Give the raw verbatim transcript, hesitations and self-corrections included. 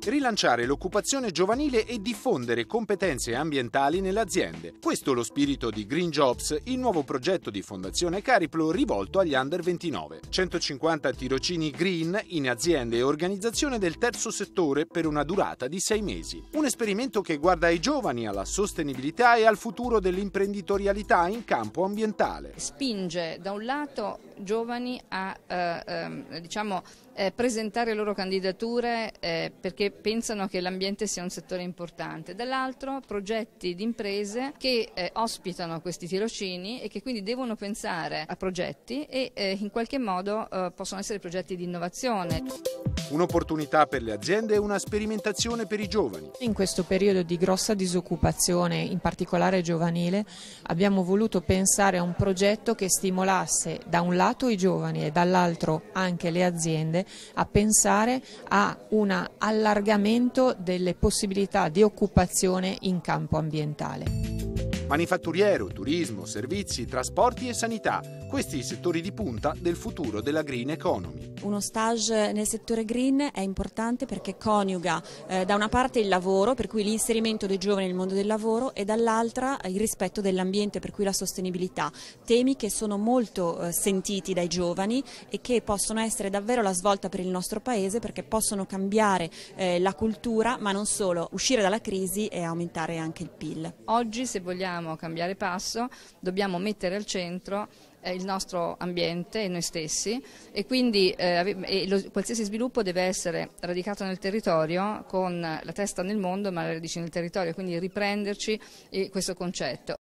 rilanciare l'occupazione giovanile e diffondere competenze ambientali nelle aziende. Questo è lo spirito di Green Jobs, il nuovo progetto di Fondazione Cariplo rivolto agli under ventinove. centocinquanta tirocini green in aziende e organizzazioni del terzo settore per una durata di sei mesi. Un esperimento che guarda ai giovani, alla sostenibilità e al futuro dell'imprenditorialità in campo ambientale. Spinge da un lato giovani a eh, eh, diciamo, eh, presentare le loro candidature eh, perché pensano che l'ambiente sia un settore importante, dall'altro progetti di imprese che eh, ospitano questi tirocini e che quindi devono pensare a progetti e eh, in qualche modo eh, possono essere progetti di innovazione. Un'opportunità per le aziende e una sperimentazione per i giovani. In questo periodo di grossa disoccupazione, in particolare giovanile, abbiamo voluto pensare a un progetto che stimolasse da un lato i giovani e dall'altro anche le aziende a pensare a un allargamento delle possibilità di occupazione in campo ambientale. Manifatturiero, turismo, servizi, trasporti e sanità. Questi i settori di punta del futuro della green economy. Uno stage nel settore green è importante perché coniuga eh, da una parte il lavoro, per cui l'inserimento dei giovani nel mondo del lavoro, e dall'altra il rispetto dell'ambiente, per cui la sostenibilità. Temi che sono molto eh, sentiti dai giovani e che possono essere davvero la svolta per il nostro Paese, perché possono cambiare eh, la cultura, ma non solo, uscire dalla crisi e aumentare anche il P I L. Oggi, se vogliamo cambiare passo, dobbiamo mettere al centro eh, il nostro ambiente e noi stessi, e quindi eh, e lo, qualsiasi sviluppo deve essere radicato nel territorio, con la testa nel mondo ma le radici nel territorio, quindi riprenderci eh, questo concetto.